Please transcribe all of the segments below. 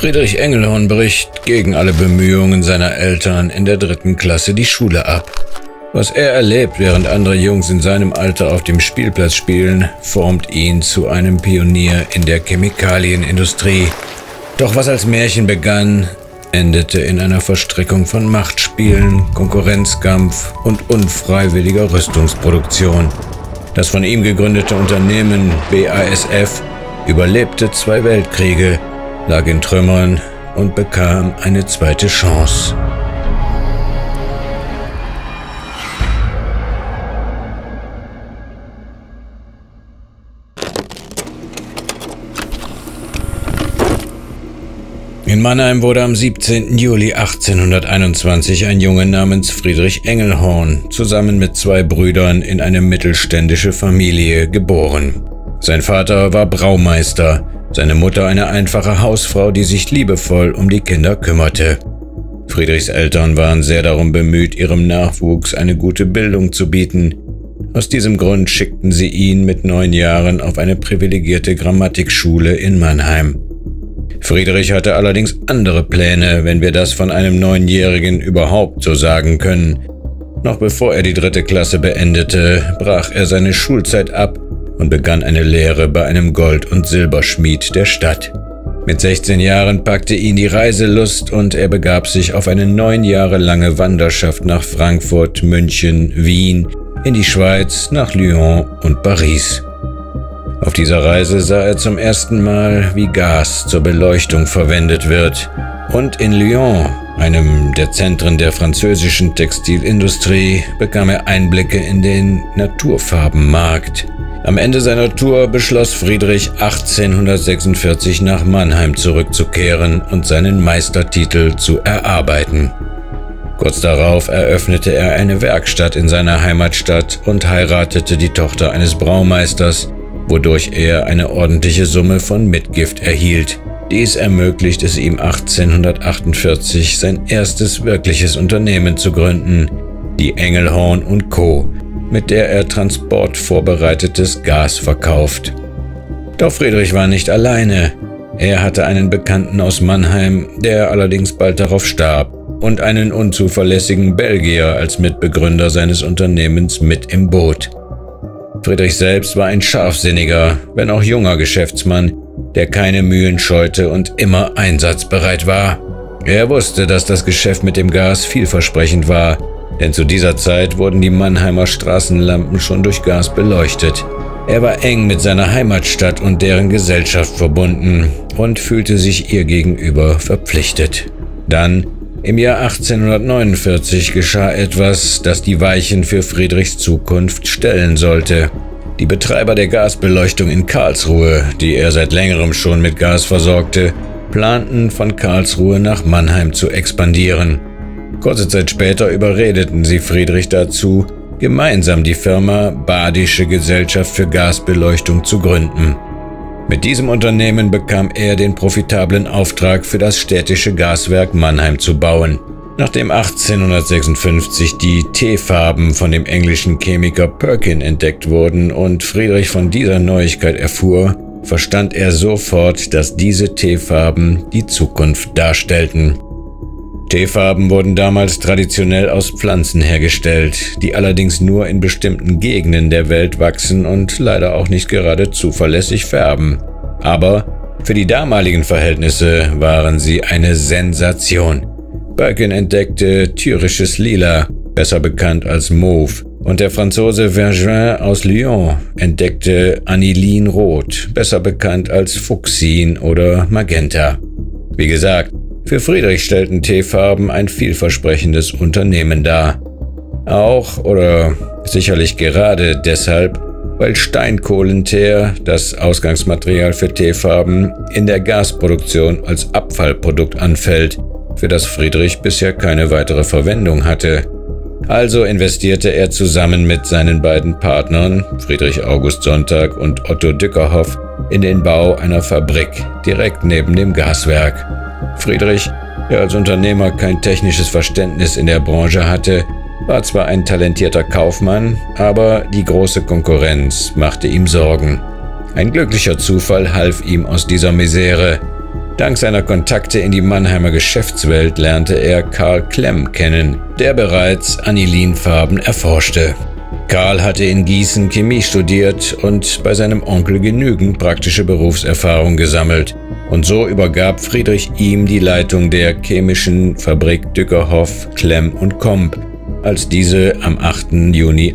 Friedrich Engelhorn bricht gegen alle Bemühungen seiner Eltern in der 3. Klasse die Schule ab. Was er erlebt, während andere Jungs in seinem Alter auf dem Spielplatz spielen, formt ihn zu einem Pionier in der Chemikalienindustrie. Doch was als Märchen begann, endete in einer Verstrickung von Machtspielen, Konkurrenzkampf und unfreiwilliger Rüstungsproduktion. Das von ihm gegründete Unternehmen BASF überlebte 2 Weltkriege, lag in Trümmern und bekam eine zweite Chance. In Mannheim wurde am 17. Juli 1821 ein Junge namens Friedrich Engelhorn zusammen mit 2 Brüdern in eine mittelständische Familie geboren. Sein Vater war Braumeister, seine Mutter eine einfache Hausfrau, die sich liebevoll um die Kinder kümmerte. Friedrichs Eltern waren sehr darum bemüht, ihrem Nachwuchs eine gute Bildung zu bieten. Aus diesem Grund schickten sie ihn mit 9 Jahren auf eine privilegierte Grammatikschule in Mannheim. Friedrich hatte allerdings andere Pläne, wenn wir das von einem 9-Jährigen überhaupt so sagen können. Noch bevor er die 3. Klasse beendete, brach er seine Schulzeit ab und begann eine Lehre bei einem Gold- und Silberschmied der Stadt. Mit 16 Jahren packte ihn die Reiselust und er begab sich auf eine 9 Jahre lange Wanderschaft nach Frankfurt, München, Wien, in die Schweiz, nach Lyon und Paris. Auf dieser Reise sah er zum ersten Mal, wie Gas zur Beleuchtung verwendet wird. Und in Lyon, einem der Zentren der französischen Textilindustrie, bekam er Einblicke in den Naturfarbenmarkt. Am Ende seiner Tour beschloss Friedrich 1846 nach Mannheim zurückzukehren und seinen Meistertitel zu erarbeiten. Kurz darauf eröffnete er eine Werkstatt in seiner Heimatstadt und heiratete die Tochter eines Braumeisters, wodurch er eine ordentliche Summe von Mitgift erhielt. Dies ermöglicht es ihm 1848 sein erstes wirkliches Unternehmen zu gründen, die Engelhorn & Co., mit der er transportvorbereitetes Gas verkauft. Doch Friedrich war nicht alleine. Er hatte einen Bekannten aus Mannheim, der allerdings bald darauf starb, und einen unzuverlässigen Belgier als Mitbegründer seines Unternehmens mit im Boot. Friedrich selbst war ein scharfsinniger, wenn auch junger Geschäftsmann, der keine Mühen scheute und immer einsatzbereit war. Er wusste, dass das Geschäft mit dem Gas vielversprechend war, denn zu dieser Zeit wurden die Mannheimer Straßenlampen schon durch Gas beleuchtet. Er war eng mit seiner Heimatstadt und deren Gesellschaft verbunden und fühlte sich ihr gegenüber verpflichtet. Dann, im Jahr 1849, geschah etwas, das die Weichen für Friedrichs Zukunft stellen sollte. Die Betreiber der Gasbeleuchtung in Karlsruhe, die er seit längerem schon mit Gas versorgte, planten, von Karlsruhe nach Mannheim zu expandieren. Kurze Zeit später überredeten sie Friedrich dazu, gemeinsam die Firma Badische Gesellschaft für Gasbeleuchtung zu gründen. Mit diesem Unternehmen bekam er den profitablen Auftrag, für das städtische Gaswerk Mannheim zu bauen. Nachdem 1856 die Teefarben von dem englischen Chemiker Perkin entdeckt wurden und Friedrich von dieser Neuigkeit erfuhr, verstand er sofort, dass diese Teefarben die Zukunft darstellten. Teefarben wurden damals traditionell aus Pflanzen hergestellt, die allerdings nur in bestimmten Gegenden der Welt wachsen und leider auch nicht gerade zuverlässig färben. Aber für die damaligen Verhältnisse waren sie eine Sensation. Perkin entdeckte tyrisches Lila, besser bekannt als Mauve, und der Franzose Vergin aus Lyon entdeckte Anilinrot, besser bekannt als Fuchsin oder Magenta. Wie gesagt, für Friedrich stellten Teefarben ein vielversprechendes Unternehmen dar. Auch oder sicherlich gerade deshalb, weil Steinkohlenteer, das Ausgangsmaterial für Teefarben, in der Gasproduktion als Abfallprodukt anfällt, für das Friedrich bisher keine weitere Verwendung hatte. Also investierte er zusammen mit seinen beiden Partnern, Friedrich August Sonntag und Otto Dückerhoff, in den Bau einer Fabrik direkt neben dem Gaswerk. Friedrich, der als Unternehmer kein technisches Verständnis in der Branche hatte, war zwar ein talentierter Kaufmann, aber die große Konkurrenz machte ihm Sorgen. Ein glücklicher Zufall half ihm aus dieser Misere. Dank seiner Kontakte in die Mannheimer Geschäftswelt lernte er Karl Klemm kennen, der bereits Anilinfarben erforschte. Karl hatte in Gießen Chemie studiert und bei seinem Onkel genügend praktische Berufserfahrung gesammelt. Und so übergab Friedrich ihm die Leitung der chemischen Fabrik Dückerhoff, Klemm und Comp, als diese am 8. Juni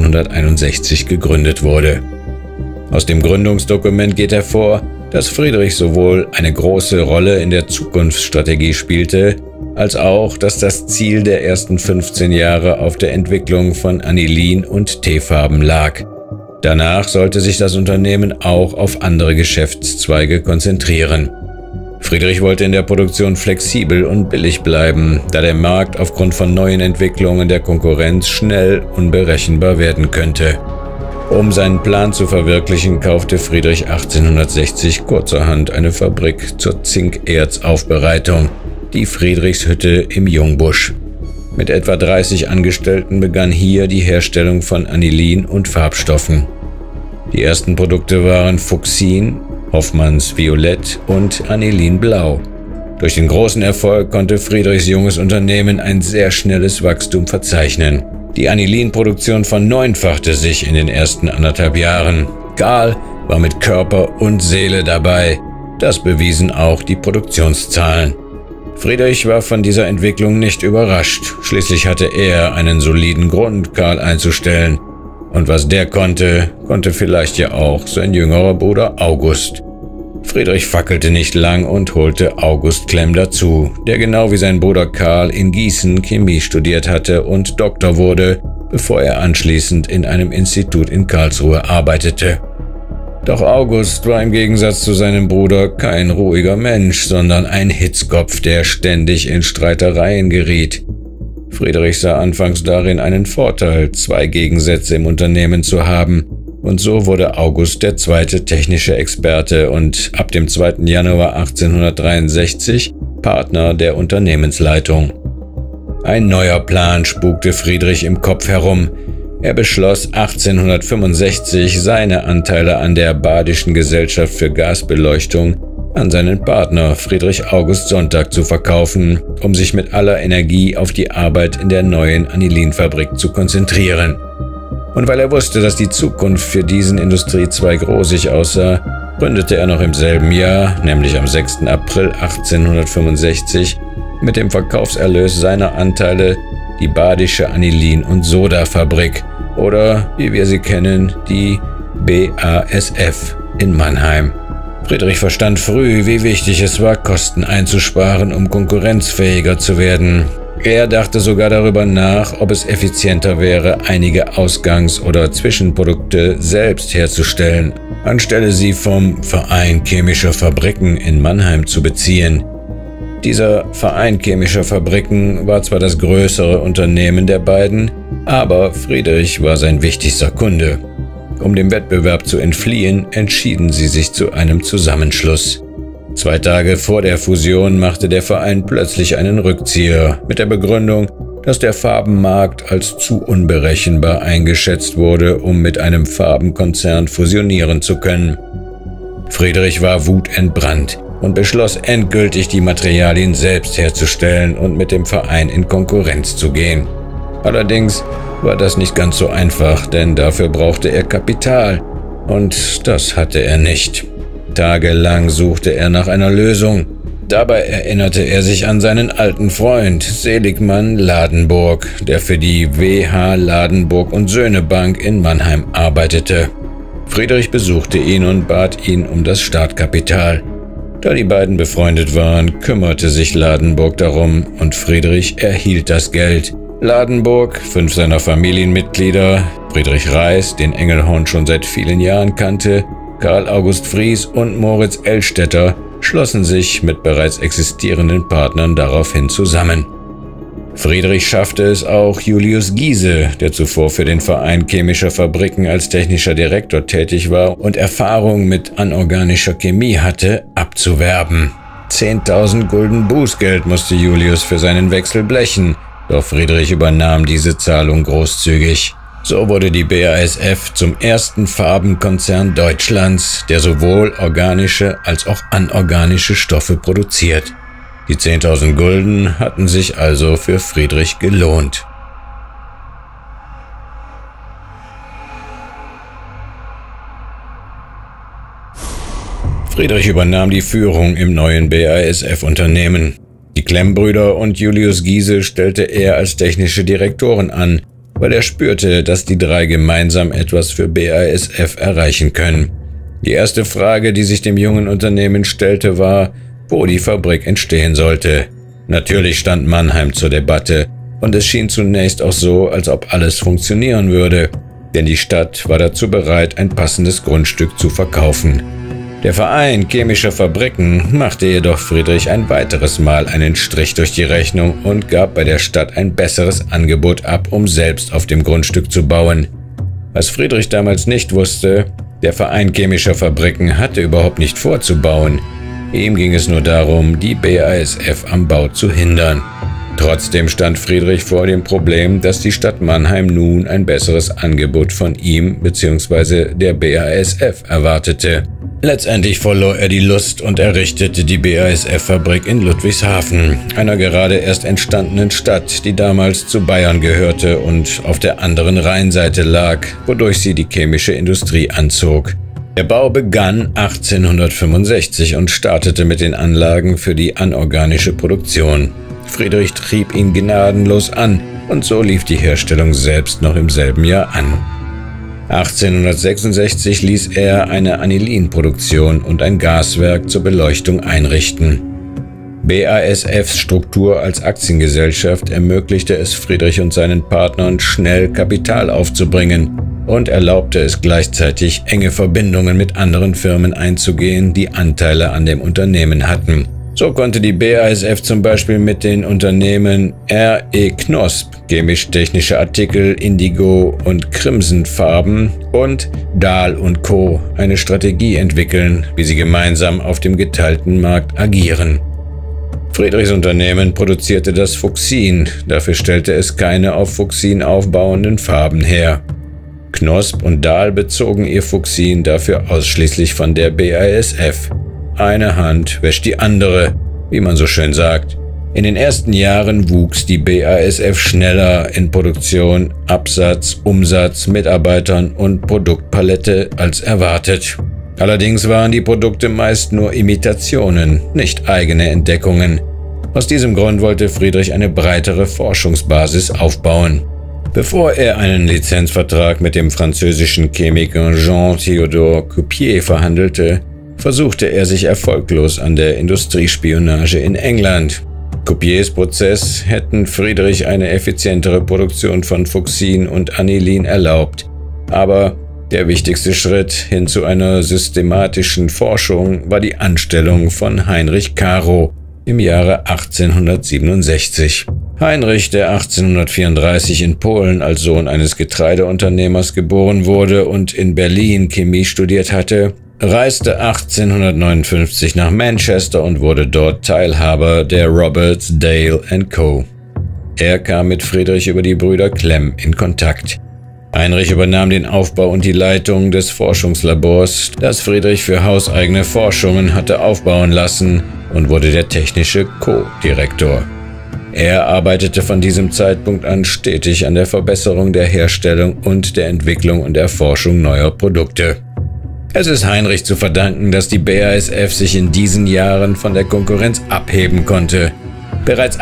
1861 gegründet wurde. Aus dem Gründungsdokument geht hervor, dass Friedrich sowohl eine große Rolle in der Zukunftsstrategie spielte, als auch, dass das Ziel der ersten 15 Jahre auf der Entwicklung von Anilin- und Teefarben lag. Danach sollte sich das Unternehmen auch auf andere Geschäftszweige konzentrieren. Friedrich wollte in der Produktion flexibel und billig bleiben, da der Markt aufgrund von neuen Entwicklungen der Konkurrenz schnell unberechenbar werden könnte. Um seinen Plan zu verwirklichen, kaufte Friedrich 1860 kurzerhand eine Fabrik zur Zinkerzaufbereitung, die Friedrichshütte im Jungbusch. Mit etwa 30 Angestellten begann hier die Herstellung von Anilin und Farbstoffen. Die ersten Produkte waren Fuchsin, Hoffmanns Violett und Anilin Blau. Durch den großen Erfolg konnte Friedrichs junges Unternehmen ein sehr schnelles Wachstum verzeichnen. Die Anilin-Produktion verneunfachte sich in den ersten 1,5 Jahren. Karl war mit Körper und Seele dabei. Das bewiesen auch die Produktionszahlen. Friedrich war von dieser Entwicklung nicht überrascht. Schließlich hatte er einen soliden Grund, Karl einzustellen. Und was der konnte, konnte vielleicht ja auch sein jüngerer Bruder August. Friedrich fackelte nicht lang und holte August Klemm dazu, der genau wie sein Bruder Karl in Gießen Chemie studiert hatte und Doktor wurde, bevor er anschließend in einem Institut in Karlsruhe arbeitete. Doch August war im Gegensatz zu seinem Bruder kein ruhiger Mensch, sondern ein Hitzkopf, der ständig in Streitereien geriet. Friedrich sah anfangs darin einen Vorteil, 2 Gegensätze im Unternehmen zu haben, und so wurde August der zweite technische Experte und ab dem 2. Januar 1863 Partner der Unternehmensleitung. Ein neuer Plan spukte Friedrich im Kopf herum. Er beschloss 1865 seine Anteile an der Badischen Gesellschaft für Gasbeleuchtung an seinen Partner Friedrich August Sonntag zu verkaufen, um sich mit aller Energie auf die Arbeit in der neuen Anilinfabrik zu konzentrieren. Und weil er wusste, dass die Zukunft für diesen Industriezweig rosig aussah, gründete er noch im selben Jahr, nämlich am 6. April 1865, mit dem Verkaufserlös seiner Anteile die Badische Anilin- und Sodafabrik oder, wie wir sie kennen, die BASF in Mannheim. Friedrich verstand früh, wie wichtig es war, Kosten einzusparen, um konkurrenzfähiger zu werden. Er dachte sogar darüber nach, ob es effizienter wäre, einige Ausgangs- oder Zwischenprodukte selbst herzustellen, anstelle sie vom Verein Chemischer Fabriken in Mannheim zu beziehen. Dieser Verein Chemischer Fabriken war zwar das größere Unternehmen der beiden, aber Friedrich war sein wichtigster Kunde. Um dem Wettbewerb zu entfliehen, entschieden sie sich zu einem Zusammenschluss. 2 Tage vor der Fusion machte der Verein plötzlich einen Rückzieher mit der Begründung, dass der Farbenmarkt als zu unberechenbar eingeschätzt wurde, um mit einem Farbenkonzern fusionieren zu können. Friedrich war wutentbrannt und beschloss endgültig, die Materialien selbst herzustellen und mit dem Verein in Konkurrenz zu gehen. Allerdings war das nicht ganz so einfach, denn dafür brauchte er Kapital und das hatte er nicht. Tagelang suchte er nach einer Lösung. Dabei erinnerte er sich an seinen alten Freund Seligmann Ladenburg, der für die W.H. Ladenburg und Söhne Bank in Mannheim arbeitete. Friedrich besuchte ihn und bat ihn um das Startkapital. Da die beiden befreundet waren, kümmerte sich Ladenburg darum und Friedrich erhielt das Geld. Ladenburg, 5 seiner Familienmitglieder, Friedrich Reis, den Engelhorn schon seit vielen Jahren kannte, Karl August Fries und Moritz Elstetter schlossen sich mit bereits existierenden Partnern daraufhin zusammen. Friedrich schaffte es auch, Julius Giese, der zuvor für den Verein Chemischer Fabriken als technischer Direktor tätig war und Erfahrung mit anorganischer Chemie hatte, abzuwerben. 10.000 Gulden Bußgeld musste Julius für seinen Wechsel blechen, doch Friedrich übernahm diese Zahlung großzügig. So wurde die BASF zum ersten Farbenkonzern Deutschlands, der sowohl organische als auch anorganische Stoffe produziert. Die 10.000 Gulden hatten sich also für Friedrich gelohnt. Friedrich übernahm die Führung im neuen BASF-Unternehmen. Die Klemm-Brüder und Julius Giese stellte er als technische Direktoren an, weil er spürte, dass die drei gemeinsam etwas für BASF erreichen können. Die erste Frage, die sich dem jungen Unternehmen stellte, war, wo die Fabrik entstehen sollte. Natürlich stand Mannheim zur Debatte, und es schien zunächst auch so, als ob alles funktionieren würde, denn die Stadt war dazu bereit, ein passendes Grundstück zu verkaufen. Der Verein chemischer Fabriken machte jedoch Friedrich ein weiteres Mal einen Strich durch die Rechnung und gab bei der Stadt ein besseres Angebot ab, um selbst auf dem Grundstück zu bauen. Was Friedrich damals nicht wusste, der Verein chemischer Fabriken hatte überhaupt nicht vor zu bauen. Ihm ging es nur darum, die BASF am Bau zu hindern. Trotzdem stand Friedrich vor dem Problem, dass die Stadt Mannheim nun ein besseres Angebot von ihm bzw. der BASF erwartete. Letztendlich verlor er die Lust und errichtete die BASF-Fabrik in Ludwigshafen, einer gerade erst entstandenen Stadt, die damals zu Bayern gehörte und auf der anderen Rheinseite lag, wodurch sie die chemische Industrie anzog. Der Bau begann 1865 und startete mit den Anlagen für die anorganische Produktion. Friedrich trieb ihn gnadenlos an und so lief die Herstellung selbst noch im selben Jahr an. 1866 ließ er eine Anilinproduktion und ein Gaswerk zur Beleuchtung einrichten. BASFs Struktur als Aktiengesellschaft ermöglichte es Friedrich und seinen Partnern, schnell Kapital aufzubringen und erlaubte es gleichzeitig, enge Verbindungen mit anderen Firmen einzugehen, die Anteile an dem Unternehmen hatten. So konnte die BASF zum Beispiel mit den Unternehmen R.E. Knosp, chemisch-technische Artikel, Indigo und Crimson-Farben und Dahl & Co. eine Strategie entwickeln, wie sie gemeinsam auf dem geteilten Markt agieren. Friedrichs Unternehmen produzierte das Fuchsin, dafür stellte es keine auf Fuchsin aufbauenden Farben her. Knosp und Dahl bezogen ihr Fuchsin dafür ausschließlich von der BASF. Eine Hand wäscht die andere, wie man so schön sagt. In den ersten Jahren wuchs die BASF schneller in Produktion, Absatz, Umsatz, Mitarbeitern und Produktpalette als erwartet. Allerdings waren die Produkte meist nur Imitationen, nicht eigene Entdeckungen. Aus diesem Grund wollte Friedrich eine breitere Forschungsbasis aufbauen. Bevor er einen Lizenzvertrag mit dem französischen Chemiker Jean-Théodore Coupier verhandelte, versuchte er sich erfolglos an der Industriespionage in England. Coupiers Prozess hätten Friedrich eine effizientere Produktion von Fuchsin und Anilin erlaubt. Aber der wichtigste Schritt hin zu einer systematischen Forschung war die Anstellung von Heinrich Caro im Jahre 1867. Heinrich, der 1834 in Polen als Sohn eines Getreideunternehmers geboren wurde und in Berlin Chemie studiert hatte, reiste 1859 nach Manchester und wurde dort Teilhaber der Roberts, Dale & Co. Er kam mit Friedrich über die Brüder Klemm in Kontakt. Heinrich übernahm den Aufbau und die Leitung des Forschungslabors, das Friedrich für hauseigene Forschungen hatte aufbauen lassen, und wurde der technische Co-Direktor. Er arbeitete von diesem Zeitpunkt an stetig an der Verbesserung der Herstellung und der Entwicklung und Erforschung neuer Produkte. Es ist Heinrich zu verdanken, dass die BASF sich in diesen Jahren von der Konkurrenz abheben konnte. Bereits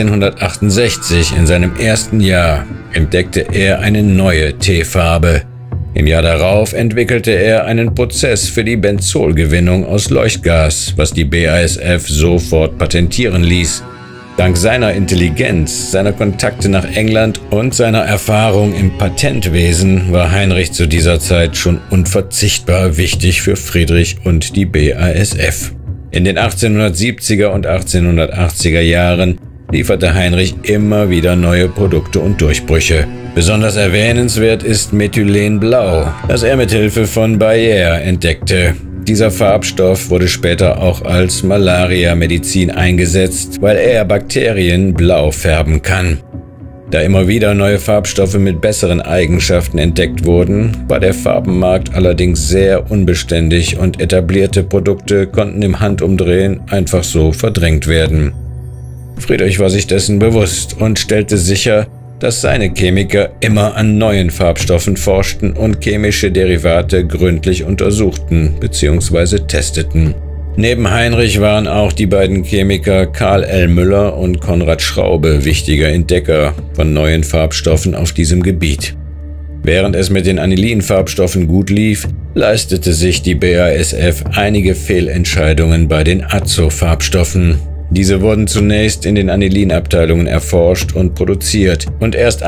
1868, in seinem ersten Jahr, entdeckte er eine neue Teefarbe. Im Jahr darauf entwickelte er einen Prozess für die Benzolgewinnung aus Leuchtgas, was die BASF sofort patentieren ließ. Dank seiner Intelligenz, seiner Kontakte nach England und seiner Erfahrung im Patentwesen war Heinrich zu dieser Zeit schon unverzichtbar wichtig für Friedrich und die BASF. In den 1870er und 1880er Jahren lieferte Heinrich immer wieder neue Produkte und Durchbrüche. Besonders erwähnenswert ist Methylenblau, das er mit Hilfe von Bayer entdeckte. Dieser Farbstoff wurde später auch als Malaria-Medizin eingesetzt, weil er Bakterien blau färben kann. Da immer wieder neue Farbstoffe mit besseren Eigenschaften entdeckt wurden, war der Farbenmarkt allerdings sehr unbeständig und etablierte Produkte konnten im Handumdrehen einfach so verdrängt werden. Friedrich war sich dessen bewusst und stellte sicher, dass seine Chemiker immer an neuen Farbstoffen forschten und chemische Derivate gründlich untersuchten bzw. testeten. Neben Heinrich waren auch die beiden Chemiker Carl L. Müller und Konrad Schraube wichtiger Entdecker von neuen Farbstoffen auf diesem Gebiet. Während es mit den Anilin-Farbstoffen gut lief, leistete sich die BASF einige Fehlentscheidungen bei den Azo-Farbstoffen. Diese wurden zunächst in den Anilin-Abteilungen erforscht und produziert und erst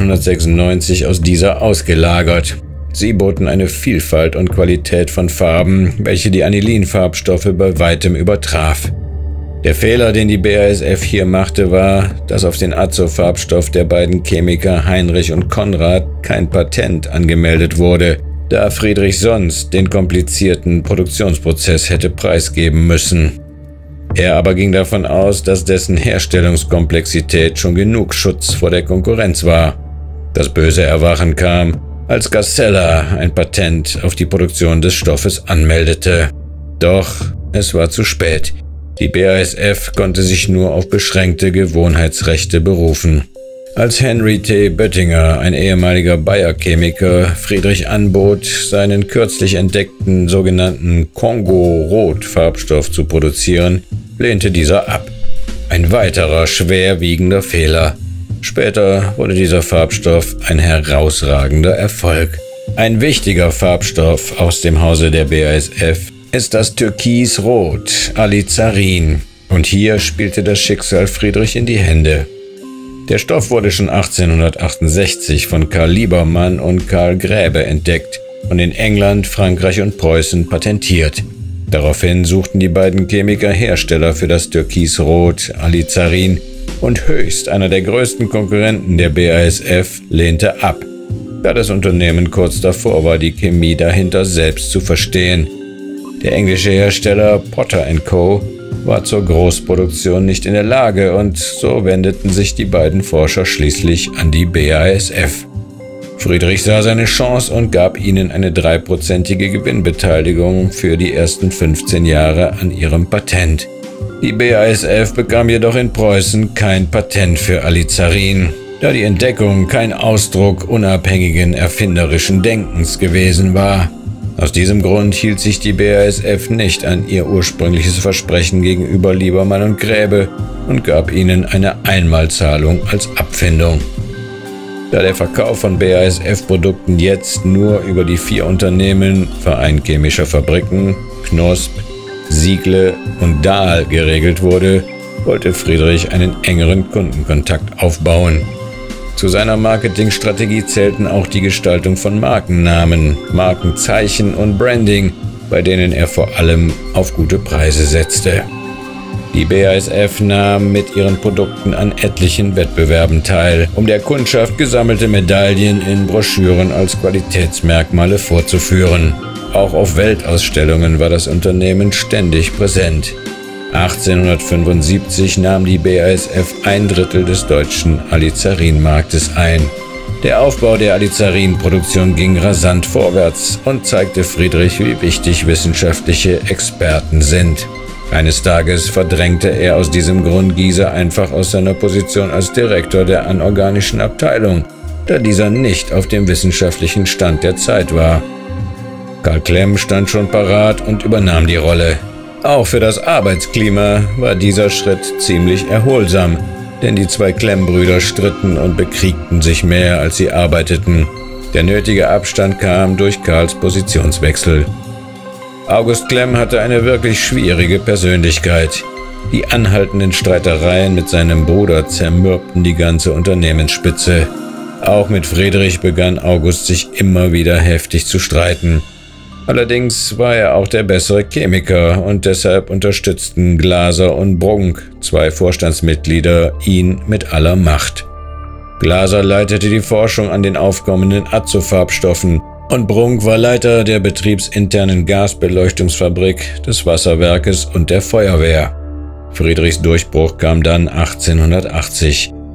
1896 aus dieser ausgelagert. Sie boten eine Vielfalt und Qualität von Farben, welche die Anilin-Farbstoffe bei weitem übertraf. Der Fehler, den die BASF hier machte, war, dass auf den Azo-Farbstoff der beiden Chemiker Heinrich und Konrad kein Patent angemeldet wurde, da Friedrich sonst den komplizierten Produktionsprozess hätte preisgeben müssen. Er aber ging davon aus, dass dessen Herstellungskomplexität schon genug Schutz vor der Konkurrenz war. Das böse Erwachen kam, als Gasella ein Patent auf die Produktion des Stoffes anmeldete. Doch es war zu spät. Die BASF konnte sich nur auf beschränkte Gewohnheitsrechte berufen. Als Henry T. Böttinger, ein ehemaliger Bayer-Chemiker, Friedrich anbot, seinen kürzlich entdeckten sogenannten Kongo-Rot-Farbstoff zu produzieren, lehnte dieser ab. Ein weiterer schwerwiegender Fehler. Später wurde dieser Farbstoff ein herausragender Erfolg. Ein wichtiger Farbstoff aus dem Hause der BASF ist das Türkisrot, Alizarin. Und hier spielte das Schicksal Friedrich in die Hände. Der Stoff wurde schon 1868 von Karl Liebermann und Karl Gräbe entdeckt und in England, Frankreich und Preußen patentiert. Daraufhin suchten die beiden Chemiker Hersteller für das Türkisrot, Alizarin, und Höchst, einer der größten Konkurrenten der BASF, lehnte ab, da das Unternehmen kurz davor war, die Chemie dahinter selbst zu verstehen. Der englische Hersteller Potter & Co. war zur Großproduktion nicht in der Lage und so wendeten sich die beiden Forscher schließlich an die BASF. Friedrich sah seine Chance und gab ihnen eine 3%ige Gewinnbeteiligung für die ersten 15 Jahre an ihrem Patent. Die BASF bekam jedoch in Preußen kein Patent für Alizarin, da die Entdeckung kein Ausdruck unabhängigen erfinderischen Denkens gewesen war. Aus diesem Grund hielt sich die BASF nicht an ihr ursprüngliches Versprechen gegenüber Liebermann und Gräbe und gab ihnen eine Einmalzahlung als Abfindung. Da der Verkauf von BASF-Produkten jetzt nur über die 4 Unternehmen Verein Chemischer Fabriken, Knosp, Siegle und Dahl geregelt wurde, wollte Friedrich einen engeren Kundenkontakt aufbauen. Zu seiner Marketingstrategie zählten auch die Gestaltung von Markennamen, Markenzeichen und Branding, bei denen er vor allem auf gute Preise setzte. Die BASF nahm mit ihren Produkten an etlichen Wettbewerben teil, um der Kundschaft gesammelte Medaillen in Broschüren als Qualitätsmerkmale vorzuführen. Auch auf Weltausstellungen war das Unternehmen ständig präsent. 1875 nahm die BASF 1/3 des deutschen Alizarinmarktes ein. Der Aufbau der Alizarinproduktion ging rasant vorwärts und zeigte Friedrich, wie wichtig wissenschaftliche Experten sind. Eines Tages verdrängte er aus diesem Grund Giese einfach aus seiner Position als Direktor der anorganischen Abteilung, da dieser nicht auf dem wissenschaftlichen Stand der Zeit war. Karl Klemm stand schon parat und übernahm die Rolle. Auch für das Arbeitsklima war dieser Schritt ziemlich erholsam, denn die 2 Klemm-Brüder stritten und bekriegten sich mehr, als sie arbeiteten. Der nötige Abstand kam durch Karls Positionswechsel. August Klemm hatte eine wirklich schwierige Persönlichkeit. Die anhaltenden Streitereien mit seinem Bruder zermürbten die ganze Unternehmensspitze. Auch mit Friedrich begann August sich immer wieder heftig zu streiten. Allerdings war er auch der bessere Chemiker und deshalb unterstützten Glaser und Brunk, 2 Vorstandsmitglieder, ihn mit aller Macht. Glaser leitete die Forschung an den aufkommenden Azo-Farbstoffen und Brunk war Leiter der betriebsinternen Gasbeleuchtungsfabrik, des Wasserwerkes und der Feuerwehr. Friedrichs Durchbruch kam dann 1880.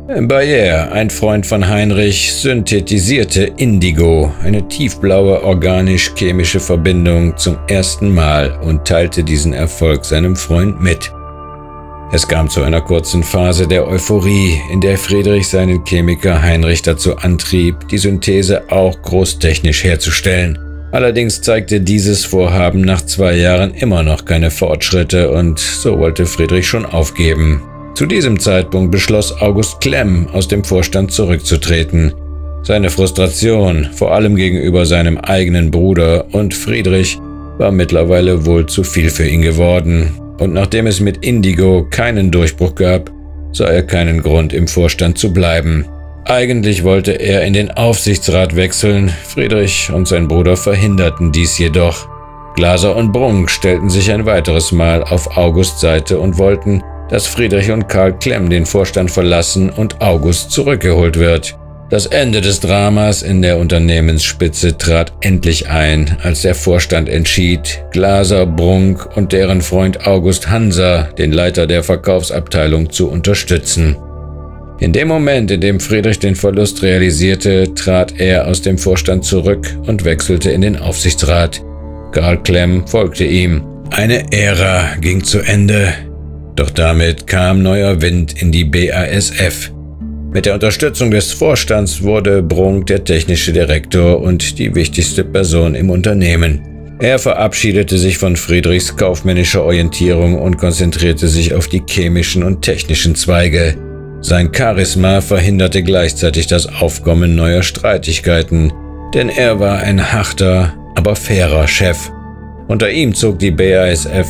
Bayer, ein Freund von Heinrich, synthetisierte Indigo, eine tiefblaue organisch-chemische Verbindung, zum ersten Mal und teilte diesen Erfolg seinem Freund mit. Es kam zu einer kurzen Phase der Euphorie, in der Friedrich seinen Chemiker Heinrich dazu antrieb, die Synthese auch großtechnisch herzustellen. Allerdings zeigte dieses Vorhaben nach 2 Jahren immer noch keine Fortschritte und so wollte Friedrich schon aufgeben. Zu diesem Zeitpunkt beschloss August Klemm, aus dem Vorstand zurückzutreten. Seine Frustration, vor allem gegenüber seinem eigenen Bruder und Friedrich, war mittlerweile wohl zu viel für ihn geworden. Und nachdem es mit Indigo keinen Durchbruch gab, sah er keinen Grund, im Vorstand zu bleiben. Eigentlich wollte er in den Aufsichtsrat wechseln, Friedrich und sein Bruder verhinderten dies jedoch. Glaser und Brunk stellten sich ein weiteres Mal auf Augusts Seite und wollten, dass Friedrich und Karl Klemm den Vorstand verlassen und August zurückgeholt wird. Das Ende des Dramas in der Unternehmensspitze trat endlich ein, als der Vorstand entschied, Glaser, Brunk und deren Freund August Hanser, den Leiter der Verkaufsabteilung, zu unterstützen. In dem Moment, in dem Friedrich den Verlust realisierte, trat er aus dem Vorstand zurück und wechselte in den Aufsichtsrat. Karl Klemm folgte ihm. Eine Ära ging zu Ende, doch damit kam neuer Wind in die BASF. Mit der Unterstützung des Vorstands wurde Brunk der technische Direktor und die wichtigste Person im Unternehmen. Er verabschiedete sich von Friedrichs kaufmännischer Orientierung und konzentrierte sich auf die chemischen und technischen Zweige. Sein Charisma verhinderte gleichzeitig das Aufkommen neuer Streitigkeiten, denn er war ein harter, aber fairer Chef. Unter ihm zog die BASF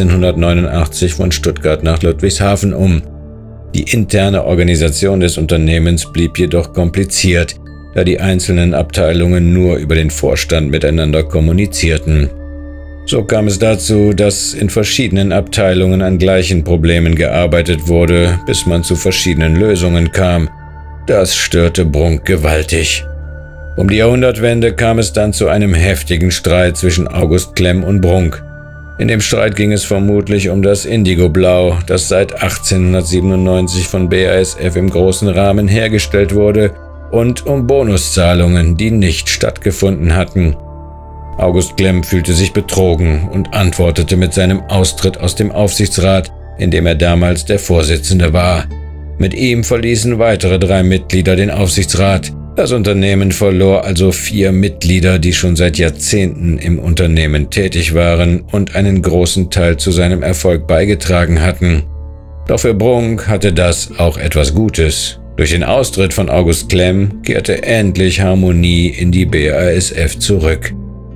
1889 von Stuttgart nach Ludwigshafen um. Die interne Organisation des Unternehmens blieb jedoch kompliziert, da die einzelnen Abteilungen nur über den Vorstand miteinander kommunizierten. So kam es dazu, dass in verschiedenen Abteilungen an gleichen Problemen gearbeitet wurde, bis man zu verschiedenen Lösungen kam. Das störte Brunk gewaltig. Um die Jahrhundertwende kam es dann zu einem heftigen Streit zwischen August Klemm und Brunk. In dem Streit ging es vermutlich um das Indigo-Blau, das seit 1897 von BASF im großen Rahmen hergestellt wurde, und um Bonuszahlungen, die nicht stattgefunden hatten. August Klemm fühlte sich betrogen und antwortete mit seinem Austritt aus dem Aufsichtsrat, in dem er damals der Vorsitzende war. Mit ihm verließen weitere 3 Mitglieder den Aufsichtsrat. Das Unternehmen verlor also 4 Mitglieder, die schon seit Jahrzehnten im Unternehmen tätig waren und einen großen Teil zu seinem Erfolg beigetragen hatten. Doch für Brunk hatte das auch etwas Gutes. Durch den Austritt von August Klemm kehrte endlich Harmonie in die BASF zurück.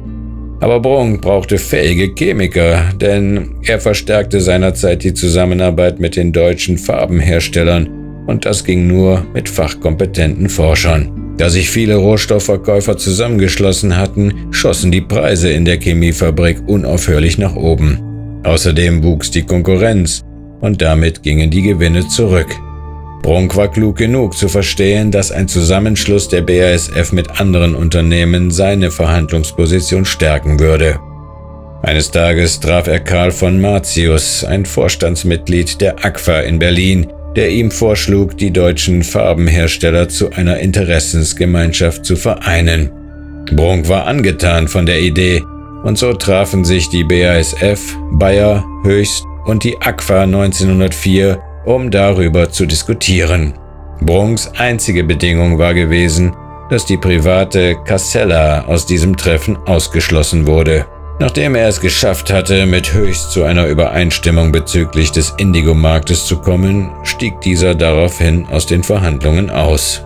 Aber Brunk brauchte fähige Chemiker, denn er verstärkte seinerzeit die Zusammenarbeit mit den deutschen Farbenherstellern, und das ging nur mit fachkompetenten Forschern. Da sich viele Rohstoffverkäufer zusammengeschlossen hatten, schossen die Preise in der Chemiefabrik unaufhörlich nach oben. Außerdem wuchs die Konkurrenz und damit gingen die Gewinne zurück. Brunk war klug genug zu verstehen, dass ein Zusammenschluss der BASF mit anderen Unternehmen seine Verhandlungsposition stärken würde. Eines Tages traf er Karl von Martius, ein Vorstandsmitglied der Agfa in Berlin, der ihm vorschlug, die deutschen Farbenhersteller zu einer Interessensgemeinschaft zu vereinen. Brunk war angetan von der Idee, und so trafen sich die BASF, Bayer, Hoechst und die Agfa 1904, um darüber zu diskutieren. Brunks einzige Bedingung war gewesen, dass die private Casella aus diesem Treffen ausgeschlossen wurde. Nachdem er es geschafft hatte, mit Hoechst zu einer Übereinstimmung bezüglich des Indigo-Marktes zu kommen, stieg dieser daraufhin aus den Verhandlungen aus.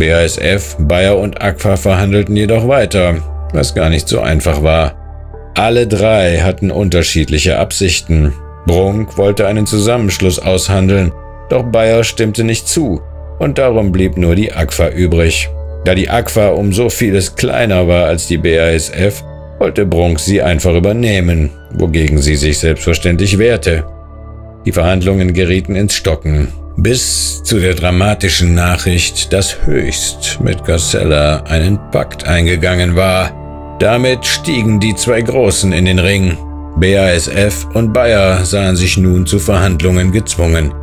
BASF, Bayer und Agfa verhandelten jedoch weiter, was gar nicht so einfach war. Alle 3 hatten unterschiedliche Absichten. Brunk wollte einen Zusammenschluss aushandeln, doch Bayer stimmte nicht zu und darum blieb nur die Agfa übrig. Da die Agfa um so vieles kleiner war als die BASF, wollte Brunk sie einfach übernehmen, wogegen sie sich selbstverständlich wehrte. Die Verhandlungen gerieten ins Stocken, bis zu der dramatischen Nachricht, dass Hoechst mit Casella einen Pakt eingegangen war. Damit stiegen die 2 Großen in den Ring. BASF und Bayer sahen sich nun zu Verhandlungen gezwungen.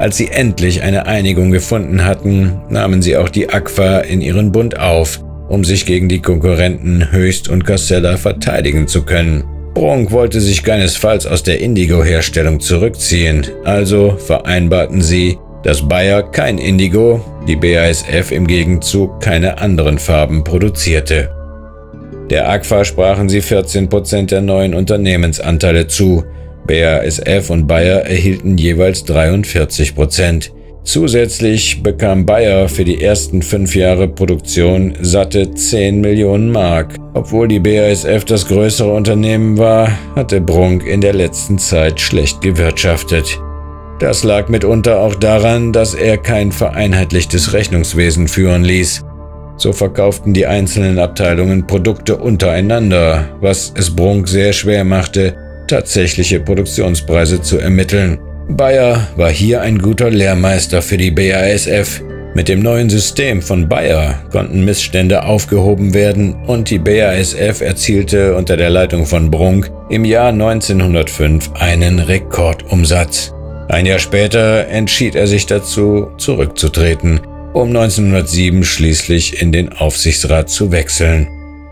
Als sie endlich eine Einigung gefunden hatten, nahmen sie auch die Agfa in ihren Bund auf, um sich gegen die Konkurrenten Höchst und Casella verteidigen zu können. Brunk wollte sich keinesfalls aus der Indigo-Herstellung zurückziehen, also vereinbarten sie, dass Bayer kein Indigo, die BASF im Gegenzug keine anderen Farben produzierte. Der Agfa sprachen sie 14% der neuen Unternehmensanteile zu, BASF und Bayer erhielten jeweils 43%. Zusätzlich bekam Bayer für die ersten 5 Jahre Produktion satte 10 Millionen Mark. Obwohl die BASF das größere Unternehmen war, hatte Brunk in der letzten Zeit schlecht gewirtschaftet. Das lag mitunter auch daran, dass er kein vereinheitlichtes Rechnungswesen führen ließ. So verkauften die einzelnen Abteilungen Produkte untereinander, was es Brunk sehr schwer machte, tatsächliche Produktionspreise zu ermitteln. Bayer war hier ein guter Lehrmeister für die BASF. Mit dem neuen System von Bayer konnten Missstände aufgehoben werden und die BASF erzielte unter der Leitung von Brunk im Jahr 1905 einen Rekordumsatz. Ein Jahr später entschied er sich dazu, zurückzutreten, um 1907 schließlich in den Aufsichtsrat zu wechseln.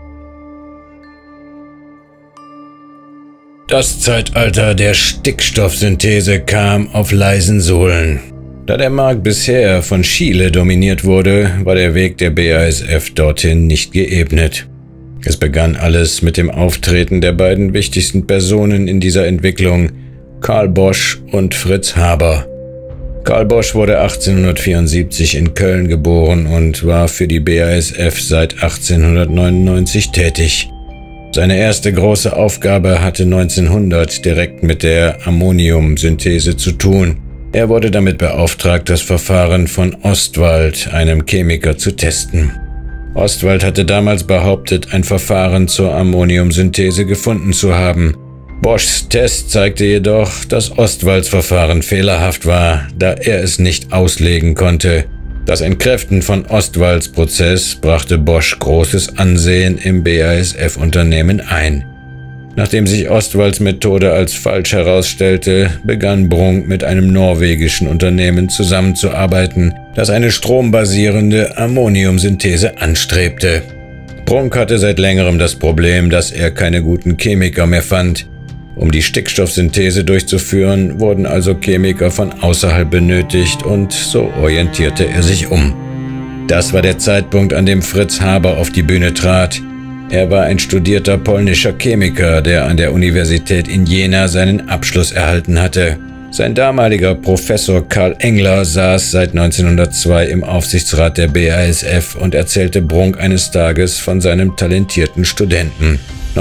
Das Zeitalter der Stickstoffsynthese kam auf leisen Sohlen. Da der Markt bisher von Chile dominiert wurde, war der Weg der BASF dorthin nicht geebnet. Es begann alles mit dem Auftreten der beiden wichtigsten Personen in dieser Entwicklung, Carl Bosch und Fritz Haber. Carl Bosch wurde 1874 in Köln geboren und war für die BASF seit 1899 tätig. Seine erste große Aufgabe hatte 1900 direkt mit der Ammoniumsynthese zu tun. Er wurde damit beauftragt, das Verfahren von Ostwald, einem Chemiker, zu testen. Ostwald hatte damals behauptet, ein Verfahren zur Ammoniumsynthese gefunden zu haben. Boschs Test zeigte jedoch, dass Ostwalds Verfahren fehlerhaft war, da er es nicht auslegen konnte. Das Entkräften von Ostwalds Prozess brachte Bosch großes Ansehen im BASF-Unternehmen ein. Nachdem sich Ostwalds Methode als falsch herausstellte, begann Brunk mit einem norwegischen Unternehmen zusammenzuarbeiten, das eine strombasierende Ammoniumsynthese anstrebte. Brunk hatte seit längerem das Problem, dass er keine guten Chemiker mehr fand. Um die Stickstoffsynthese durchzuführen, wurden also Chemiker von außerhalb benötigt und so orientierte er sich um. Das war der Zeitpunkt, an dem Fritz Haber auf die Bühne trat. Er war ein studierter polnischer Chemiker, der an der Universität in Jena seinen Abschluss erhalten hatte. Sein damaliger Professor Karl Engler saß seit 1902 im Aufsichtsrat der BASF und erzählte Brunk eines Tages von seinem talentierten Studenten.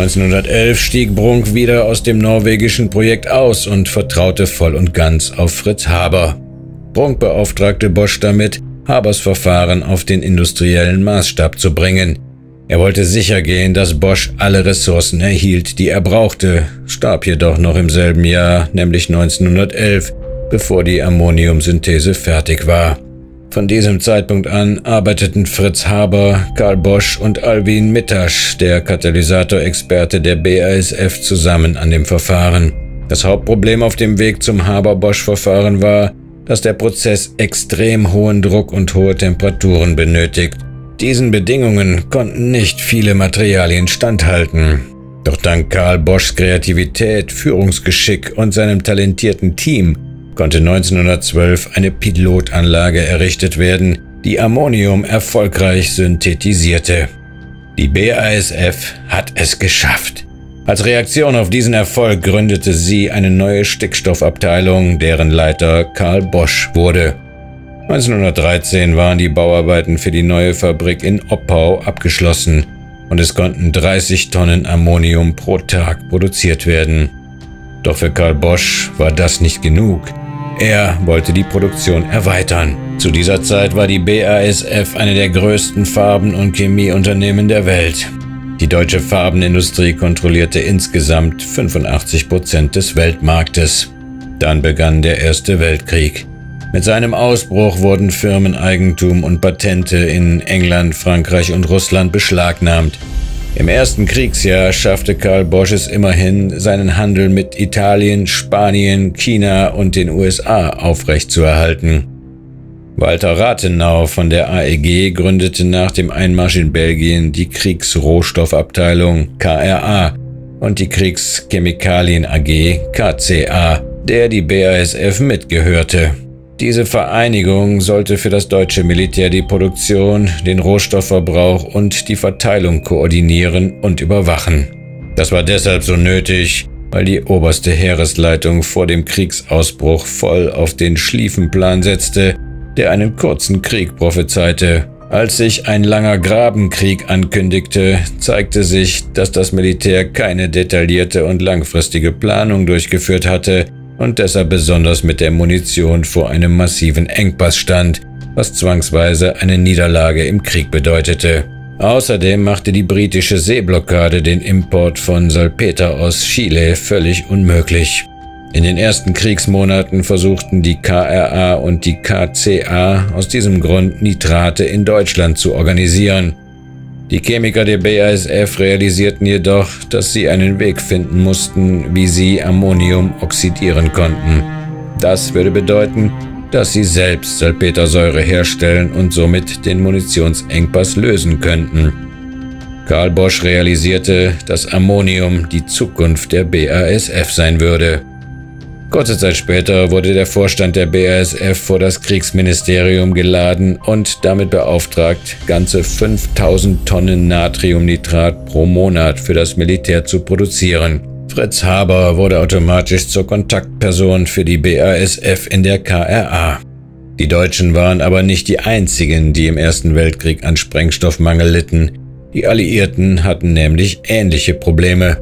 1911 stieg Brunk wieder aus dem norwegischen Projekt aus und vertraute voll und ganz auf Fritz Haber. Brunk beauftragte Bosch damit, Habers Verfahren auf den industriellen Maßstab zu bringen. Er wollte sichergehen, dass Bosch alle Ressourcen erhielt, die er brauchte, starb jedoch noch im selben Jahr, nämlich 1911, bevor die Ammoniumsynthese fertig war. Von diesem Zeitpunkt an arbeiteten Fritz Haber, Carl Bosch und Alwin Mittasch, der Katalysatorexperte der BASF, zusammen an dem Verfahren. Das Hauptproblem auf dem Weg zum Haber-Bosch-Verfahren war, dass der Prozess extrem hohen Druck und hohe Temperaturen benötigt. Diesen Bedingungen konnten nicht viele Materialien standhalten. Doch dank Carl Boschs Kreativität, Führungsgeschick und seinem talentierten Team konnte 1912 eine Pilotanlage errichtet werden, die Ammonium erfolgreich synthetisierte. Die BASF hat es geschafft. Als Reaktion auf diesen Erfolg gründete sie eine neue Stickstoffabteilung, deren Leiter Carl Bosch wurde. 1913 waren die Bauarbeiten für die neue Fabrik in Oppau abgeschlossen und es konnten 30 Tonnen Ammonium pro Tag produziert werden. Doch für Carl Bosch war das nicht genug. Er wollte die Produktion erweitern. Zu dieser Zeit war die BASF eine der größten Farben- und Chemieunternehmen der Welt. Die deutsche Farbenindustrie kontrollierte insgesamt 85% des Weltmarktes. Dann begann der Erste Weltkrieg. Mit seinem Ausbruch wurden Firmeneigentum und Patente in England, Frankreich und Russland beschlagnahmt. Im ersten Kriegsjahr schaffte Karl Bosch es immerhin, seinen Handel mit Italien, Spanien, China und den USA aufrechtzuerhalten. Walter Rathenau von der AEG gründete nach dem Einmarsch in Belgien die Kriegsrohstoffabteilung KRA und die Kriegschemikalien AG KCA, der die BASF mitgehörte. Diese Vereinigung sollte für das deutsche Militär die Produktion, den Rohstoffverbrauch und die Verteilung koordinieren und überwachen. Das war deshalb so nötig, weil die oberste Heeresleitung vor dem Kriegsausbruch voll auf den Schlieffenplan setzte, der einen kurzen Krieg prophezeite. Als sich ein langer Grabenkrieg ankündigte, zeigte sich, dass das Militär keine detaillierte und langfristige Planung durchgeführt hatte und deshalb besonders mit der Munition vor einem massiven Engpass stand, was zwangsweise eine Niederlage im Krieg bedeutete. Außerdem machte die britische Seeblockade den Import von Salpeter aus Chile völlig unmöglich. In den ersten Kriegsmonaten versuchten die KRA und die KCA aus diesem Grund Nitrate in Deutschland zu organisieren. Die Chemiker der BASF realisierten jedoch, dass sie einen Weg finden mussten, wie sie Ammonium oxidieren konnten. Das würde bedeuten, dass sie selbst Salpetersäure herstellen und somit den Munitionsengpass lösen könnten. Karl Bosch realisierte, dass Ammonium die Zukunft der BASF sein würde. Kurze Zeit später wurde der Vorstand der BASF vor das Kriegsministerium geladen und damit beauftragt, ganze 5000 Tonnen Natriumnitrat pro Monat für das Militär zu produzieren. Fritz Haber wurde automatisch zur Kontaktperson für die BASF in der KRA. Die Deutschen waren aber nicht die einzigen, die im Ersten Weltkrieg an Sprengstoffmangel litten. Die Alliierten hatten nämlich ähnliche Probleme.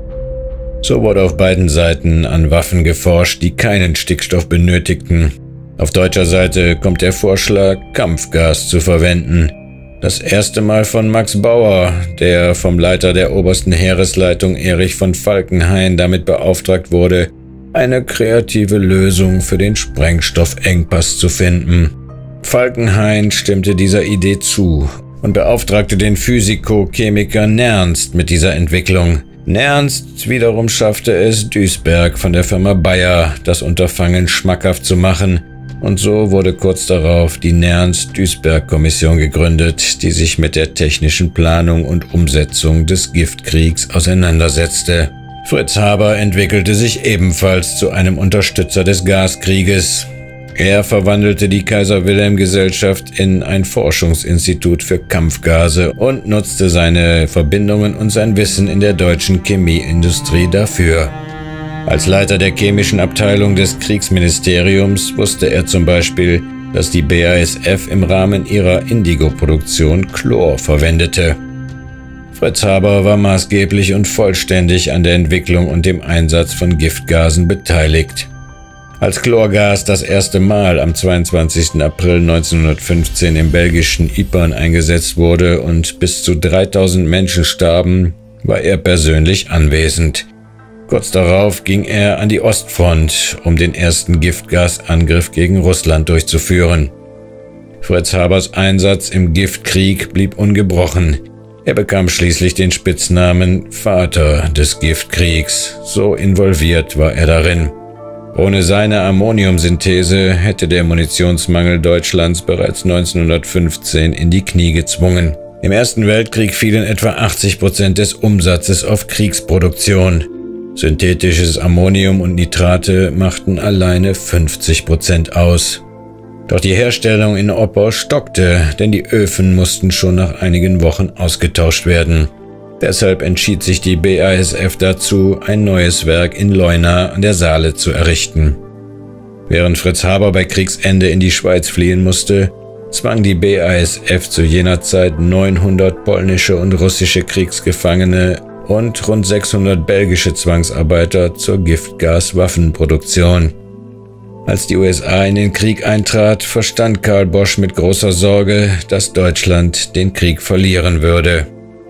So wurde auf beiden Seiten an Waffen geforscht, die keinen Stickstoff benötigten. Auf deutscher Seite kommt der Vorschlag, Kampfgas zu verwenden. Das erste Mal von Max Bauer, der vom Leiter der obersten Heeresleitung Erich von Falkenhayn damit beauftragt wurde, eine kreative Lösung für den Sprengstoffengpass zu finden. Falkenhayn stimmte dieser Idee zu und beauftragte den Physiko-Chemiker Nernst mit dieser Entwicklung. Nernst wiederum schaffte es, Duisberg von der Firma Bayer das Unterfangen schmackhaft zu machen, und so wurde kurz darauf die Nernst-Duisberg-Kommission gegründet, die sich mit der technischen Planung und Umsetzung des Giftkriegs auseinandersetzte. Fritz Haber entwickelte sich ebenfalls zu einem Unterstützer des Gaskrieges. Er verwandelte die Kaiser-Wilhelm-Gesellschaft in ein Forschungsinstitut für Kampfgase und nutzte seine Verbindungen und sein Wissen in der deutschen Chemieindustrie dafür. Als Leiter der chemischen Abteilung des Kriegsministeriums wusste er zum Beispiel, dass die BASF im Rahmen ihrer Indigo-Produktion Chlor verwendete. Fritz Haber war maßgeblich und vollständig an der Entwicklung und dem Einsatz von Giftgasen beteiligt. Als Chlorgas das erste Mal am 22. April 1915 im belgischen Ypern eingesetzt wurde und bis zu 3000 Menschen starben, war er persönlich anwesend. Kurz darauf ging er an die Ostfront, um den ersten Giftgasangriff gegen Russland durchzuführen. Fritz Habers Einsatz im Giftkrieg blieb ungebrochen. Er bekam schließlich den Spitznamen Vater des Giftkriegs, so involviert war er darin. Ohne seine Ammoniumsynthese hätte der Munitionsmangel Deutschlands bereits 1915 in die Knie gezwungen. Im Ersten Weltkrieg fielen etwa 80% des Umsatzes auf Kriegsproduktion. Synthetisches Ammonium und Nitrate machten alleine 50% aus. Doch die Herstellung in Oppau stockte, denn die Öfen mussten schon nach einigen Wochen ausgetauscht werden. Deshalb entschied sich die BASF dazu, ein neues Werk in Leuna an der Saale zu errichten. Während Fritz Haber bei Kriegsende in die Schweiz fliehen musste, zwang die BASF zu jener Zeit 900 polnische und russische Kriegsgefangene und rund 600 belgische Zwangsarbeiter zur Giftgaswaffenproduktion. Als die USA in den Krieg eintrat, verstand Karl Bosch mit großer Sorge, dass Deutschland den Krieg verlieren würde.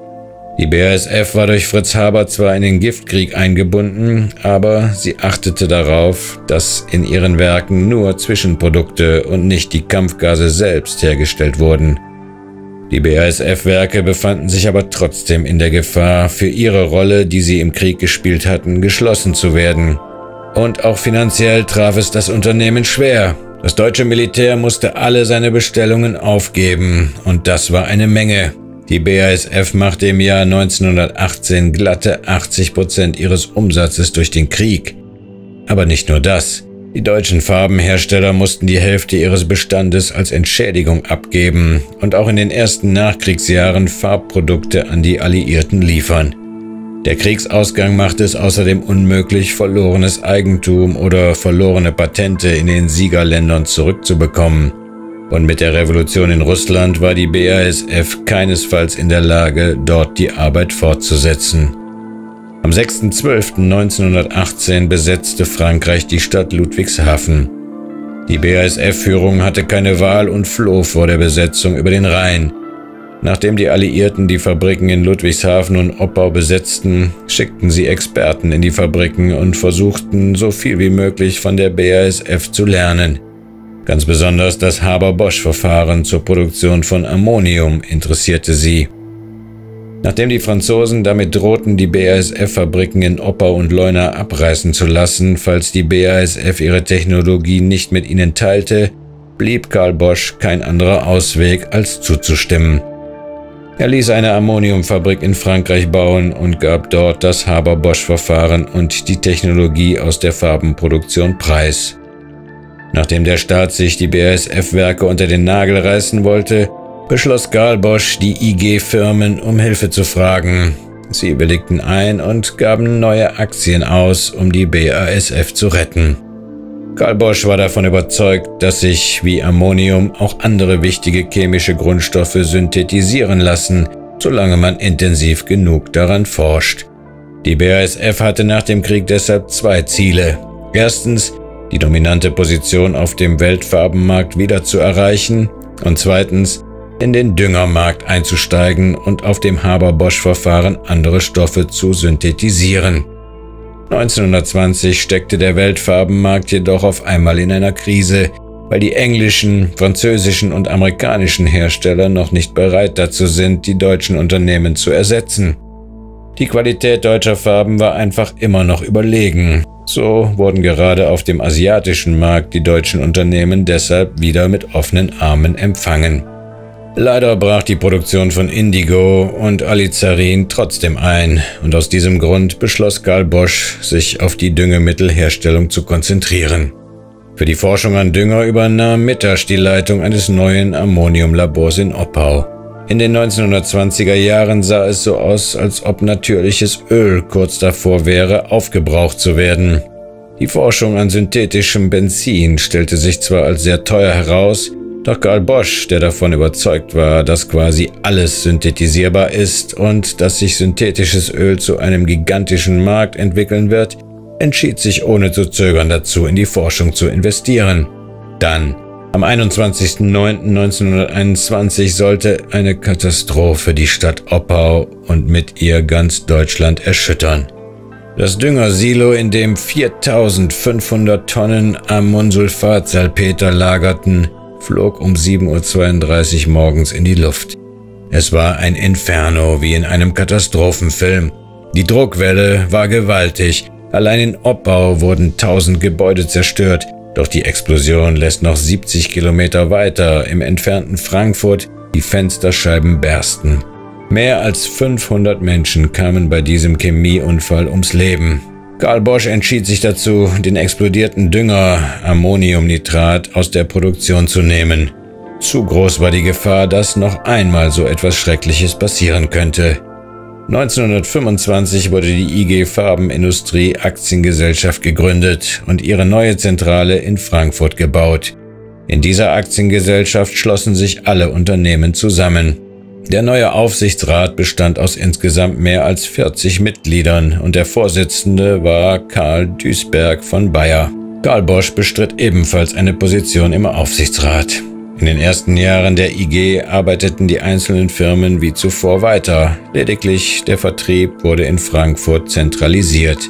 Die BASF war durch Fritz Haber zwar in den Giftkrieg eingebunden, aber sie achtete darauf, dass in ihren Werken nur Zwischenprodukte und nicht die Kampfgase selbst hergestellt wurden. Die BASF-Werke befanden sich aber trotzdem in der Gefahr, für ihre Rolle, die sie im Krieg gespielt hatten, geschlossen zu werden. Und auch finanziell traf es das Unternehmen schwer. Das deutsche Militär musste alle seine Bestellungen aufgeben, und das war eine Menge. Die BASF machte im Jahr 1918 glatte 80% ihres Umsatzes durch den Krieg. Aber nicht nur das. Die deutschen Farbenhersteller mussten die Hälfte ihres Bestandes als Entschädigung abgeben und auch in den ersten Nachkriegsjahren Farbprodukte an die Alliierten liefern. Der Kriegsausgang machte es außerdem unmöglich, verlorenes Eigentum oder verlorene Patente in den Siegerländern zurückzubekommen. Und mit der Revolution in Russland war die BASF keinesfalls in der Lage, dort die Arbeit fortzusetzen. Am 6.12.1918 besetzte Frankreich die Stadt Ludwigshafen. Die BASF-Führung hatte keine Wahl und floh vor der Besetzung über den Rhein. Nachdem die Alliierten die Fabriken in Ludwigshafen und Oppau besetzten, schickten sie Experten in die Fabriken und versuchten, so viel wie möglich von der BASF zu lernen. Ganz besonders das Haber-Bosch-Verfahren zur Produktion von Ammonium interessierte sie. Nachdem die Franzosen damit drohten, die BASF-Fabriken in Oppau und Leuna abreißen zu lassen, falls die BASF ihre Technologie nicht mit ihnen teilte, blieb Karl Bosch kein anderer Ausweg, als zuzustimmen. Er ließ eine Ammoniumfabrik in Frankreich bauen und gab dort das Haber-Bosch-Verfahren und die Technologie aus der Farbenproduktion preis. Nachdem der Staat sich die BASF-Werke unter den Nagel reißen wollte, beschloss Karl Bosch, die IG-Firmen um Hilfe zu fragen. Sie willigten ein und gaben neue Aktien aus, um die BASF zu retten. Karl Bosch war davon überzeugt, dass sich, wie Ammonium, auch andere wichtige chemische Grundstoffe synthetisieren lassen, solange man intensiv genug daran forscht. Die BASF hatte nach dem Krieg deshalb zwei Ziele. Erstens, die dominante Position auf dem Weltfarbenmarkt wieder zu erreichen, und zweitens, in den Düngermarkt einzusteigen und auf dem Haber-Bosch-Verfahren andere Stoffe zu synthetisieren. 1920 steckte der Weltfarbenmarkt jedoch auf einmal in einer Krise, weil die englischen, französischen und amerikanischen Hersteller noch nicht bereit dazu sind, die deutschen Unternehmen zu ersetzen. Die Qualität deutscher Farben war einfach immer noch überlegen. So wurden gerade auf dem asiatischen Markt die deutschen Unternehmen deshalb wieder mit offenen Armen empfangen. Leider brach die Produktion von Indigo und Alizarin trotzdem ein, und aus diesem Grund beschloss Karl Bosch, sich auf die Düngemittelherstellung zu konzentrieren. Für die Forschung an Dünger übernahm Mittasch die Leitung eines neuen Ammoniumlabors in Oppau. In den 1920er Jahren sah es so aus, als ob natürliches Öl kurz davor wäre, aufgebraucht zu werden. Die Forschung an synthetischem Benzin stellte sich zwar als sehr teuer heraus, doch Karl Bosch, der davon überzeugt war, dass quasi alles synthetisierbar ist und dass sich synthetisches Öl zu einem gigantischen Markt entwickeln wird, entschied sich ohne zu zögern dazu, in die Forschung zu investieren. Dann, am 21.09.1921, sollte eine Katastrophe die Stadt Oppau und mit ihr ganz Deutschland erschüttern. Das Düngersilo, in dem 4.500 Tonnen Ammonsulfatsalpeter lagerten, flog um 7.32 Uhr morgens in die Luft. Es war ein Inferno wie in einem Katastrophenfilm. Die Druckwelle war gewaltig. Allein in Oppau wurden 1000 Gebäude zerstört. Doch die Explosion lässt noch 70 Kilometer weiter im entfernten Frankfurt die Fensterscheiben bersten. Mehr als 500 Menschen kamen bei diesem Chemieunfall ums Leben. Karl Bosch entschied sich dazu, den explodierten Dünger Ammoniumnitrat aus der Produktion zu nehmen. Zu groß war die Gefahr, dass noch einmal so etwas Schreckliches passieren könnte. 1925 wurde die IG Farbenindustrie Aktiengesellschaft gegründet und ihre neue Zentrale in Frankfurt gebaut. In dieser Aktiengesellschaft schlossen sich alle Unternehmen zusammen. Der neue Aufsichtsrat bestand aus insgesamt mehr als 40 Mitgliedern und der Vorsitzende war Karl Duisberg von Bayer. Karl Bosch bestritt ebenfalls eine Position im Aufsichtsrat. In den ersten Jahren der IG arbeiteten die einzelnen Firmen wie zuvor weiter, lediglich der Vertrieb wurde in Frankfurt zentralisiert.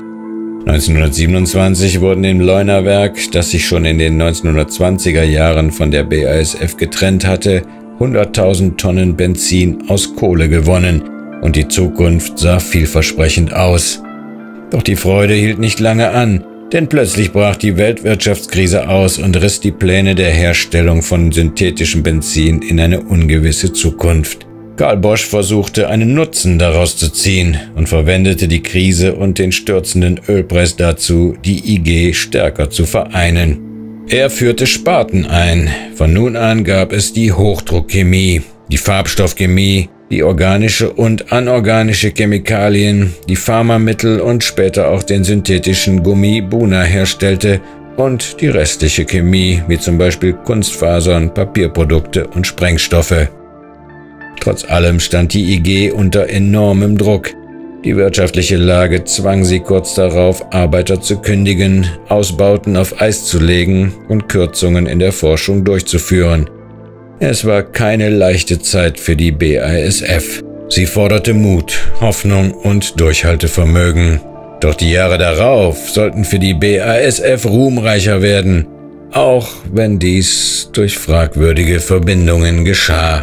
1927 wurden im Leunawerk, das sich schon in den 1920er Jahren von der BASF getrennt hatte, 100.000 Tonnen Benzin aus Kohle gewonnen und die Zukunft sah vielversprechend aus. Doch die Freude hielt nicht lange an, denn plötzlich brach die Weltwirtschaftskrise aus und riss die Pläne der Herstellung von synthetischem Benzin in eine ungewisse Zukunft. Karl Bosch versuchte, einen Nutzen daraus zu ziehen und verwendete die Krise und den stürzenden Ölpreis dazu, die IG stärker zu vereinen. Er führte Sparten ein. Von nun an gab es die Hochdruckchemie, die Farbstoffchemie, die organische und anorganische Chemikalien, die Pharmamittel und später auch den synthetischen Gummi Buna herstellte und die restliche Chemie, wie zum Beispiel Kunstfasern, Papierprodukte und Sprengstoffe. Trotz allem stand die IG unter enormem Druck. Die wirtschaftliche Lage zwang sie kurz darauf, Arbeiter zu kündigen, Ausbauten auf Eis zu legen und Kürzungen in der Forschung durchzuführen. Es war keine leichte Zeit für die BASF. Sie forderte Mut, Hoffnung und Durchhaltevermögen. Doch die Jahre darauf sollten für die BASF ruhmreicher werden, auch wenn dies durch fragwürdige Verbindungen geschah.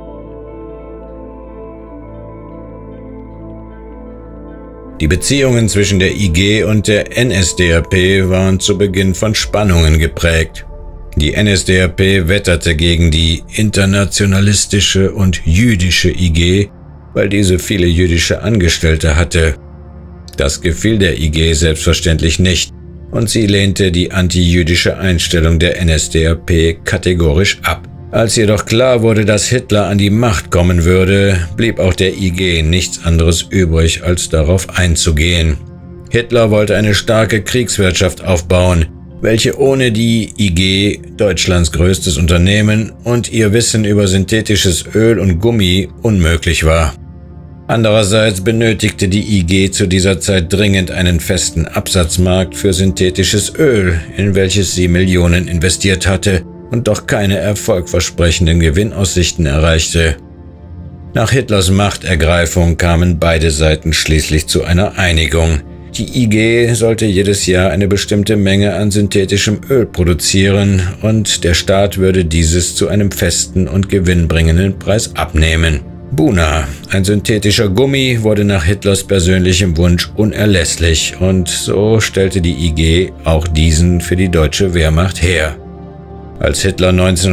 Die Beziehungen zwischen der IG und der NSDAP waren zu Beginn von Spannungen geprägt. Die NSDAP wetterte gegen die internationalistische und jüdische IG, weil diese viele jüdische Angestellte hatte. Das gefiel der IG selbstverständlich nicht und sie lehnte die antijüdische Einstellung der NSDAP kategorisch ab. Als jedoch klar wurde, dass Hitler an die Macht kommen würde, blieb auch der IG nichts anderes übrig, als darauf einzugehen. Hitler wollte eine starke Kriegswirtschaft aufbauen, welche ohne die IG, Deutschlands größtes Unternehmen, und ihr Wissen über synthetisches Öl und Gummi unmöglich war. Andererseits benötigte die IG zu dieser Zeit dringend einen festen Absatzmarkt für synthetisches Öl, in welches sie Millionen investiert hatte und doch keine erfolgversprechenden Gewinnaussichten erreichte. Nach Hitlers Machtergreifung kamen beide Seiten schließlich zu einer Einigung. Die IG sollte jedes Jahr eine bestimmte Menge an synthetischem Öl produzieren und der Staat würde dieses zu einem festen und gewinnbringenden Preis abnehmen. Buna, ein synthetischer Gummi, wurde nach Hitlers persönlichem Wunsch unerlässlich und so stellte die IG auch diesen für die deutsche Wehrmacht her. Als Hitler